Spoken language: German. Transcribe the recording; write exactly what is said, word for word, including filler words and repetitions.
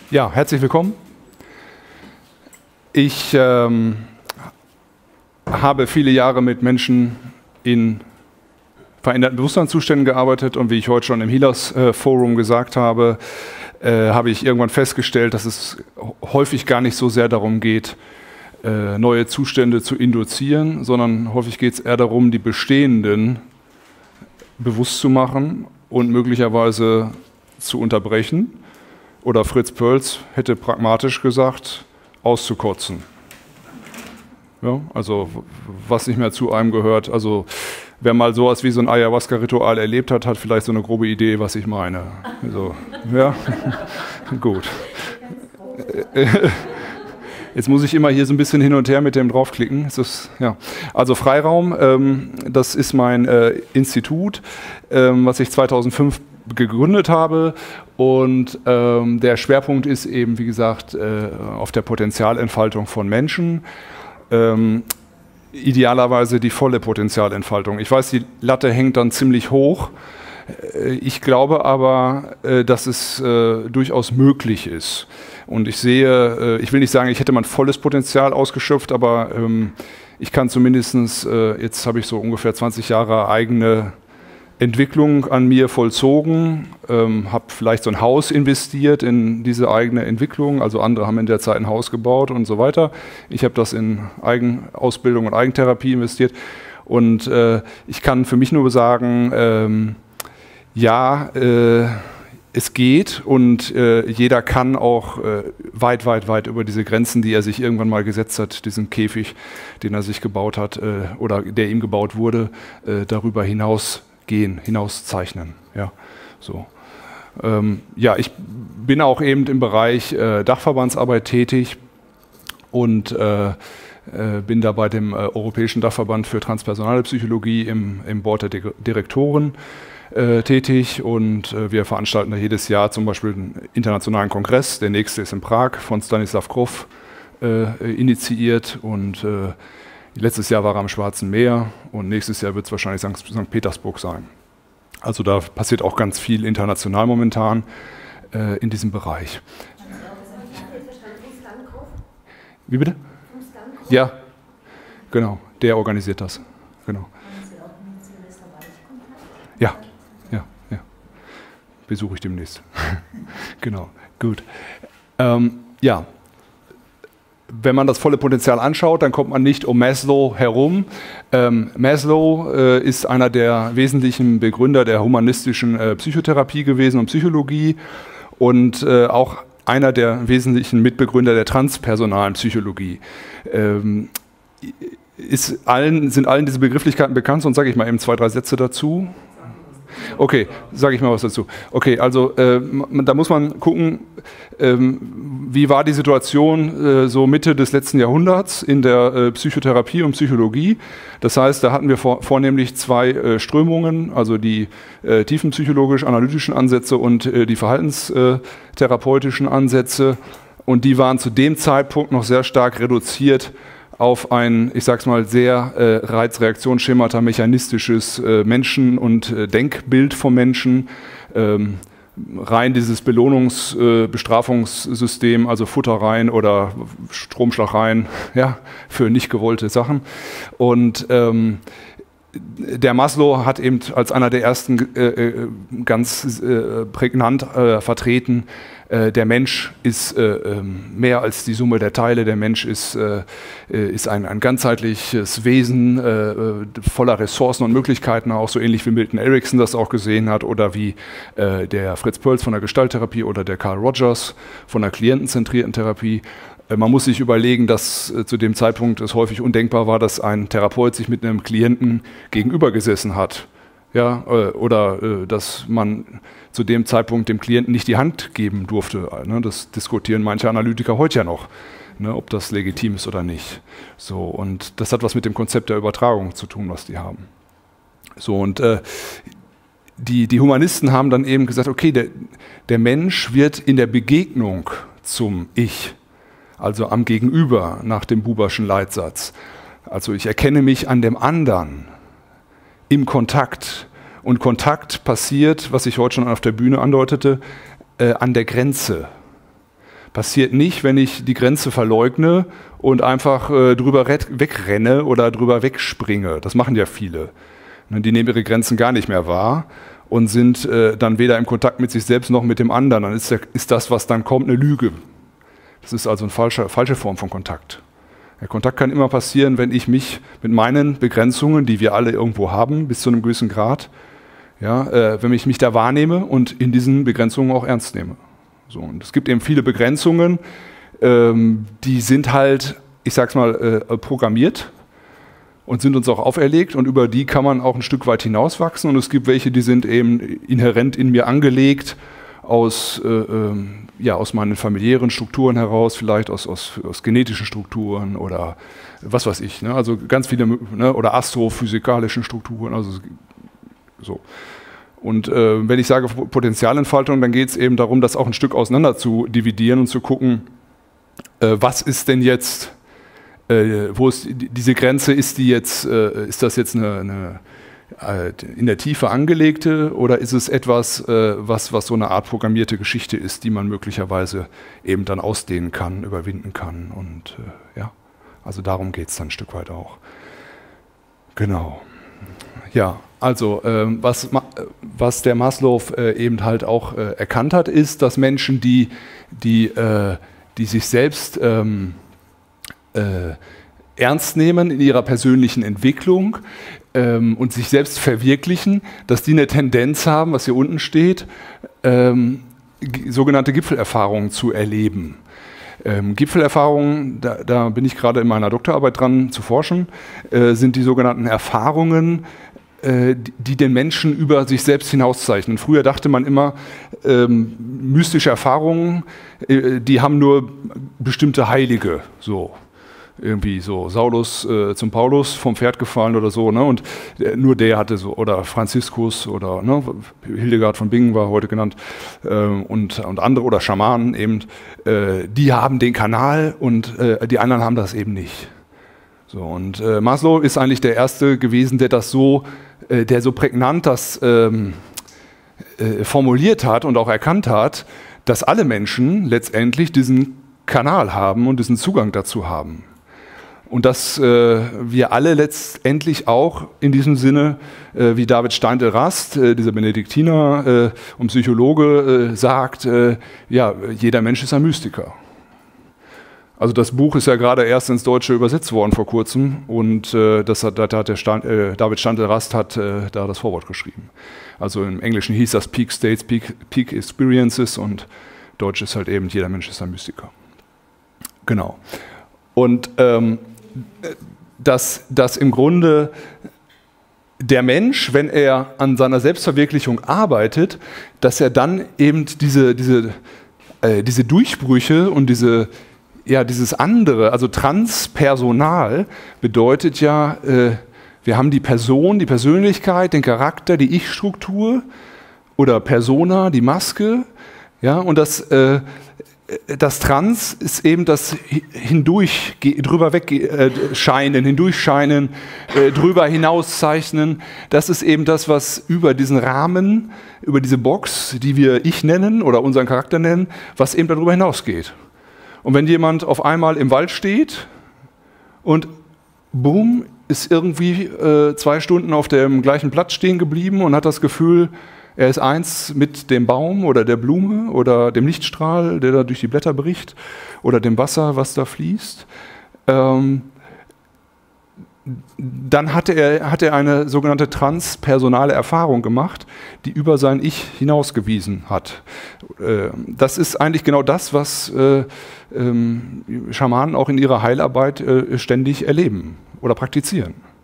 Ja, herzlich willkommen. Ich ähm, habe viele Jahre mit Menschen in veränderten Bewusstseinszuständen gearbeitet und wie ich heute schon im Healers-Forum äh, gesagt habe, äh, habe ich irgendwann festgestellt, dass es häufig gar nicht so sehr darum geht, äh, neue Zustände zu induzieren, sondern häufig geht es eher darum, die bestehenden bewusst zu machen und möglicherweise zu unterbrechen. Oder Fritz Perls hätte pragmatisch gesagt, auszukotzen. Ja, also was nicht mehr zu einem gehört. Also wer mal sowas wie so ein Ayahuasca-Ritual erlebt hat, hat vielleicht so eine grobe Idee, was ich meine. Also, ja, gut. Jetzt muss ich immer hier so ein bisschen hin und her mit dem draufklicken. Das ist, ja. Also Freiraum, ähm, das ist mein äh, Institut, ähm, was ich zweitausendfünf gegründet habe, und ähm, der Schwerpunkt ist eben, wie gesagt, äh, auf der Potenzialentfaltung von Menschen. Ähm, idealerweise die volle Potenzialentfaltung. Ich weiß, die Latte hängt dann ziemlich hoch. Ich glaube aber, äh, dass es äh, durchaus möglich ist. Und ich sehe, äh, ich will nicht sagen, ich hätte mein volles Potenzial ausgeschöpft, aber ähm, ich kann zumindest, äh, jetzt habe ich so ungefähr zwanzig Jahre eigene Entwicklung an mir vollzogen, ähm, habe vielleicht so ein Haus investiert in diese eigene Entwicklung, also andere haben in der Zeit ein Haus gebaut und so weiter. Ich habe das in Eigenausbildung und Eigentherapie investiert und äh, ich kann für mich nur sagen, ähm, ja, äh, es geht und äh, jeder kann auch äh, weit, weit, weit über diese Grenzen, die er sich irgendwann mal gesetzt hat, diesen Käfig, den er sich gebaut hat äh, oder der ihm gebaut wurde, äh, darüber hinaus gehen, hinauszeichnen. Ja, so. Ähm, ja, ich bin auch eben im Bereich äh, Dachverbandsarbeit tätig und äh, äh, bin da bei dem äh, Europäischen Dachverband für transpersonale Psychologie im, im Board der Di- Direktoren äh, tätig und äh, wir veranstalten da jedes Jahr zum Beispiel einen internationalen Kongress. Der nächste ist in Prag von Stanislav Grof äh, initiiert und äh, letztes Jahr war er am Schwarzen Meer und nächstes Jahr wird es wahrscheinlich Sankt Petersburg sein. Also da passiert auch ganz viel international momentan äh, in diesem Bereich. Wie bitte? Ja, genau, der organisiert das. Genau. Ja, ja, ja. Besuche ich demnächst. Genau, gut. Ähm, ja. Wenn man das volle Potenzial anschaut, dann kommt man nicht um Maslow herum. Ähm, Maslow äh, ist einer der wesentlichen Begründer der humanistischen äh, Psychotherapie gewesen und Psychologie und äh, auch einer der wesentlichen Mitbegründer der transpersonalen Psychologie. Ähm, ist allen, sind allen diese Begrifflichkeiten bekannt? Sonst sage ich mal eben zwei, drei Sätze dazu. Okay, sage ich mal was dazu. Okay, also äh, da muss man gucken, ähm, wie war die Situation äh, so Mitte des letzten Jahrhunderts in der äh, Psychotherapie und Psychologie. Das heißt, da hatten wir vor, vornehmlich zwei äh, Strömungen, also die äh, tiefenpsychologisch-analytischen Ansätze und äh, die verhaltenstherapeutischen Ansätze. Und die waren zu dem Zeitpunkt noch sehr stark reduziert auf ein, ich sag's mal, sehr äh, Reizreaktionsschemata mechanistisches äh, Menschen- und äh, Denkbild vom Menschen, ähm, rein dieses Belohnungs-Bestrafungssystem, äh, also Futter rein oder Stromschlag rein, ja, für nicht gewollte Sachen. Und ähm, der Maslow hat eben als einer der ersten äh, ganz äh, prägnant äh, vertreten, äh, der Mensch ist äh, äh, mehr als die Summe der Teile, der Mensch ist, äh, ist ein, ein ganzheitliches Wesen, äh, voller Ressourcen und Möglichkeiten, auch so ähnlich wie Milton Erickson das auch gesehen hat oder wie äh, der Fritz Perls von der Gestalttherapie oder der Carl Rogers von der klientenzentrierten Therapie. Man muss sich überlegen, dass äh, zu dem Zeitpunkt es häufig undenkbar war, dass ein Therapeut sich mit einem Klienten gegenüber gesessen hat. Ja, äh, oder äh, dass man zu dem Zeitpunkt dem Klienten nicht die Hand geben durfte. Ne? Das diskutieren manche Analytiker heute ja noch, ne, ob das legitim ist oder nicht. So, und das hat was mit dem Konzept der Übertragung zu tun, was die haben. So, und äh, die, die Humanisten haben dann eben gesagt, okay, der, der Mensch wird in der Begegnung zum Ich, also am Gegenüber nach dem Buberschen Leitsatz. Also ich erkenne mich an dem anderen im Kontakt. Und Kontakt passiert, was ich heute schon auf der Bühne andeutete, äh, an der Grenze. passiert nicht, wenn ich die Grenze verleugne und einfach äh, drüber wegrenne oder drüber wegspringe. Das machen ja viele. Die nehmen ihre Grenzen gar nicht mehr wahr und sind äh, dann weder im Kontakt mit sich selbst noch mit dem anderen. Dann ist, der, ist das, was dann kommt, eine Lüge. Das ist also eine falsche, falsche Form von Kontakt. Der Kontakt kann immer passieren, wenn ich mich mit meinen Begrenzungen, die wir alle irgendwo haben, bis zu einem gewissen Grad, ja, äh, wenn ich mich da wahrnehme und in diesen Begrenzungen auch ernst nehme. So, und es gibt eben viele Begrenzungen, ähm, die sind halt, ich sag's mal, äh, programmiert und sind uns auch auferlegt und über die kann man auch ein Stück weit hinauswachsen. Und es gibt welche, die sind eben inhärent in mir angelegt, aus, äh, ähm, ja, aus meinen familiären Strukturen heraus, vielleicht aus, aus, aus genetischen Strukturen oder was weiß ich. Ne? Also ganz viele, ne? Oder astrophysikalischen Strukturen. Also so. Und äh, wenn ich sage Potenzialentfaltung, dann geht es eben darum, das auch ein Stück auseinander zu dividieren und zu gucken, äh, was ist denn jetzt, äh, wo ist diese Grenze, ist die jetzt, äh, ist das jetzt eine, eine in der Tiefe angelegte oder ist es etwas, äh, was, was so eine Art programmierte Geschichte ist, die man möglicherweise eben dann ausdehnen kann, überwinden kann und äh, ja, also darum geht es dann ein Stück weit auch. Genau. Ja, also äh, was, was der Maslow äh, eben halt auch äh, erkannt hat, ist, dass Menschen, die, die, äh, die sich selbst ähm, äh, ernst nehmen in ihrer persönlichen Entwicklung ähm, und sich selbst verwirklichen, dass die eine Tendenz haben, was hier unten steht, ähm, sogenannte Gipfelerfahrungen zu erleben. Ähm, Gipfelerfahrungen, da, da bin ich gerade in meiner Doktorarbeit dran zu forschen, äh, sind die sogenannten Erfahrungen, äh, die, die den Menschen über sich selbst hinauszeichnen. Früher dachte man immer, ähm, mystische Erfahrungen, äh, die haben nur bestimmte Heilige, so. Irgendwie so Saulus äh, zum Paulus vom Pferd gefallen oder so, ne? Und äh, nur der hatte so, oder Franziskus oder ne? Hildegard von Bingen war heute genannt äh, und, und andere oder Schamanen eben, äh, die haben den Kanal und äh, die anderen haben das eben nicht. So, und äh, Maslow ist eigentlich der Erste gewesen, der das so, äh, der so prägnant das ähm, äh, formuliert hat und auch erkannt hat, dass alle Menschen letztendlich diesen Kanal haben und diesen Zugang dazu haben. Und dass äh, wir alle letztendlich auch in diesem Sinne, äh, wie David Steindl-Rast, äh, dieser Benediktiner äh, und Psychologe, äh, sagt, äh, ja, jeder Mensch ist ein Mystiker. Also das Buch ist ja gerade erst ins Deutsche übersetzt worden vor kurzem und äh, das hat, das hat der Stand, äh, David Steindl-Rast hat äh, da das Vorwort geschrieben. Also im Englischen hieß das Peak States, Peak, Peak Experiences und Deutsch ist halt eben, jeder Mensch ist ein Mystiker. Genau. Und ähm, dass, dass im Grunde der Mensch, wenn er an seiner Selbstverwirklichung arbeitet, dass er dann eben diese, diese, äh, diese Durchbrüche und diese, ja, dieses andere, also transpersonal, bedeutet ja, äh, wir haben die Person, die Persönlichkeit, den Charakter, die Ich-Struktur oder Persona, die Maske, ja, und das äh, Das Trans ist eben das hindurch, drüber wegscheinen, hindurchscheinen, äh, drüber hinauszeichnen. Das ist eben das, was über diesen Rahmen, über diese Box, die wir Ich nennen oder unseren Charakter nennen, was eben darüber hinausgeht. Und wenn jemand auf einmal im Wald steht und boom, ist irgendwie äh, zwei Stunden auf dem gleichen Platz stehen geblieben und hat das Gefühl, er ist eins mit dem Baum oder der Blume oder dem Lichtstrahl, der da durch die Blätter bricht, oder dem Wasser, was da fließt. Ähm, dann hatte er, hat er eine sogenannte transpersonale Erfahrung gemacht, die über sein Ich hinausgewiesen hat. Äh, das ist eigentlich genau das, was äh, ähm, Schamanen auch in ihrer Heilarbeit äh, ständig erleben oder praktizieren.